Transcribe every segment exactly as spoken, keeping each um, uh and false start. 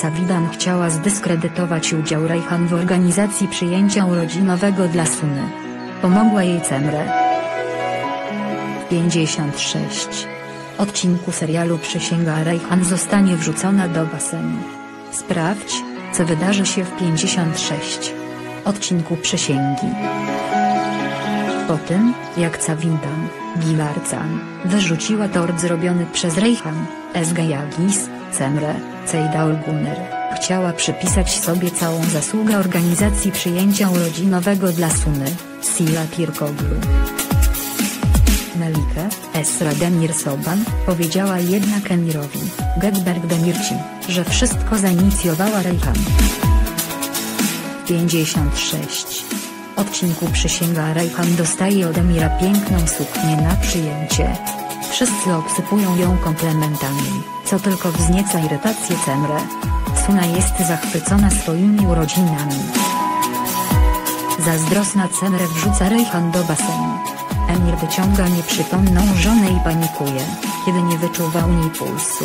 Cavidan chciała zdyskredytować udział Rejhan w organizacji przyjęcia urodzinowego dla Suny. Pomogła jej Cemre. pięćdziesiąt sześć. Odcinku serialu Przysięga Rejhan zostanie wrzucona do basenu. Sprawdź, co wydarzy się w pięćdziesiąt sześć. Odcinku Przysięgi. Po tym, jak Cavidan, Gilarcan, wyrzuciła tort zrobiony przez Rejhan, Esgayagis, Cemre, Ceydalgunner, chciała przypisać sobie całą zasługę organizacji przyjęcia urodzinowego dla Suny, Sila Pirkoglu. Melike, Esra Demir Soban, powiedziała jednak emirowi, Getberk Demirci, że wszystko zainicjowała Rejhan. pięćdziesiąt sześć. Odcinku Przysięga Rejhan dostaje od emira piękną suknię na przyjęcie. Wszyscy obsypują ją komplementami, co tylko wznieca irytację Cemre. Suna jest zachwycona swoimi urodzinami. Zazdrosna Cemre wrzuca Rejhan do basenu. Emir wyciąga nieprzytomną żonę i panikuje, kiedy nie wyczuwa u niej pulsu.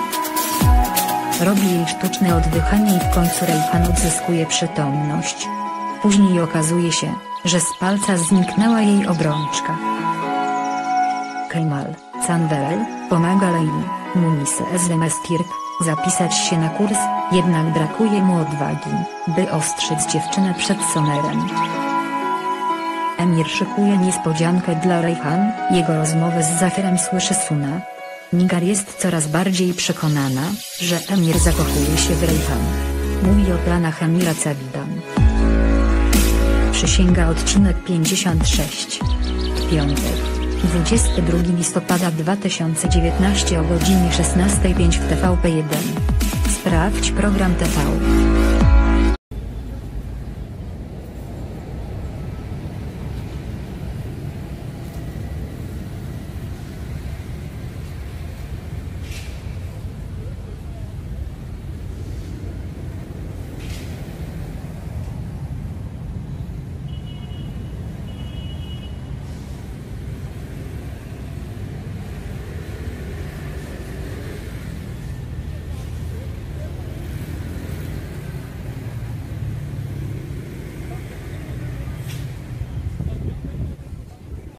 Robi jej sztuczne oddychanie i w końcu Rejhan odzyskuje przytomność. Później okazuje się, że z palca zniknęła jej obrączka. Kemal Canverel pomaga Leili, Munise Esdemeskirk, zapisać się na kurs, jednak brakuje mu odwagi, by ostrzec dziewczynę przed Somerem. Emir szykuje niespodziankę dla Rejhan, jego rozmowę z Zafirem słyszy Suna. Nigar jest coraz bardziej przekonana, że emir zakochuje się w Rejhan. Mówi o planach emira Cavidan. Przysięga odcinek pięćdziesiąt sześć. Piątek, dwudziestego drugiego listopada dwa tysiące dziewiętnastego o godzinie szesnastej pięć w T V P jeden. Sprawdź program T V.